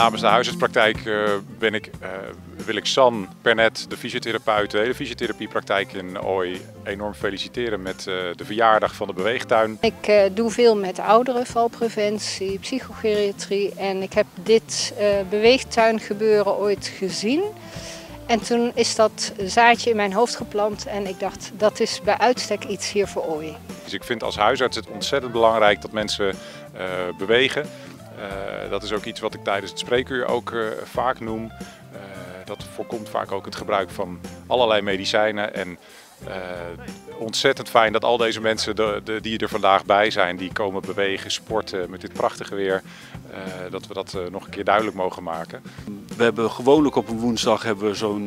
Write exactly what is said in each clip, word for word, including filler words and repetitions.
namens de huisartspraktijk uh, ben ik, uh, wil ik San Pernet, de fysiotherapeut, de hele fysiotherapiepraktijk in Ooij, enorm feliciteren met uh, de verjaardag van de beweegtuin. Ik uh, doe veel met ouderen, valpreventie, psychogeriatrie en ik heb dit uh, beweegtuingebeuren ooit gezien. En toen is dat zaadje in mijn hoofd geplant en ik dacht, dat is bij uitstek iets hier voor Ooij. Dus ik vind als huisarts het ontzettend belangrijk dat mensen uh, bewegen. Uh, dat is ook iets wat ik tijdens het spreekuur ook uh, vaak noem. Uh, dat voorkomt vaak ook het gebruik van allerlei medicijnen. En uh, ontzettend fijn dat al deze mensen de, de, die er vandaag bij zijn, die komen bewegen, sporten met dit prachtige weer. Uh, dat we dat uh, nog een keer duidelijk mogen maken. We hebben gewoonlijk op een woensdag hebben we zo'n,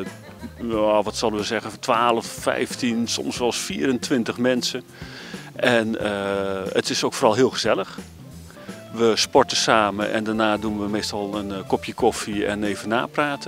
uh, wat zullen we zeggen, twaalf, vijftien, soms wel eens vierentwintig mensen. En uh, het is ook vooral heel gezellig. We sporten samen en daarna doen we meestal een uh, kopje koffie en even napraten.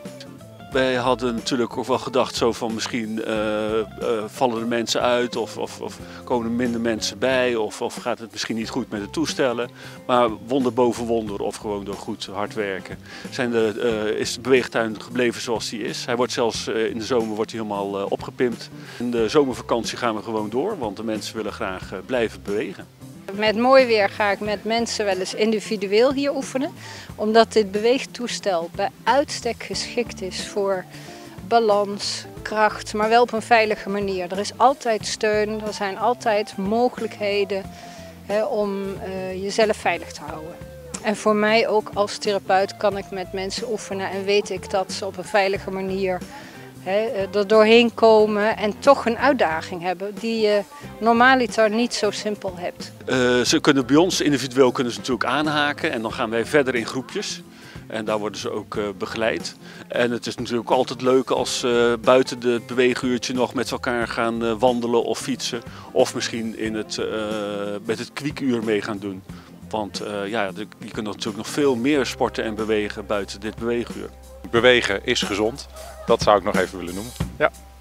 Wij hadden natuurlijk ook wel gedacht zo van misschien uh, uh, vallen er mensen uit of, of, of komen er minder mensen bij of, of gaat het misschien niet goed met de toestellen. Maar wonder boven wonder of gewoon door goed hard werken zijn de, uh, is de beweegtuin gebleven zoals die is. Hij wordt zelfs uh, in de zomer wordt hij helemaal uh, opgepimpt. In de zomervakantie gaan we gewoon door, want de mensen willen graag uh, blijven bewegen. Met mooi weer ga ik met mensen wel eens individueel hier oefenen, omdat dit beweegtoestel bij uitstek geschikt is voor balans, kracht, maar wel op een veilige manier. Er is altijd steun, er zijn altijd mogelijkheden hè, om uh, jezelf veilig te houden. En voor mij ook als therapeut kan ik met mensen oefenen en weet ik dat ze op een veilige manier He, er doorheen komen en toch een uitdaging hebben die je normaaliter niet zo simpel hebt. Uh, ze kunnen bij ons individueel kunnen ze natuurlijk aanhaken en dan gaan wij verder in groepjes. En daar worden ze ook uh, begeleid. En het is natuurlijk altijd leuk als uh, buiten het beweeguurtje nog met elkaar gaan uh, wandelen of fietsen. Of misschien in het, uh, met het kwiekuur mee gaan doen. Want uh, ja, je kunt natuurlijk nog veel meer sporten en bewegen buiten dit beweeguur. Bewegen is gezond, dat zou ik nog even willen noemen. Ja.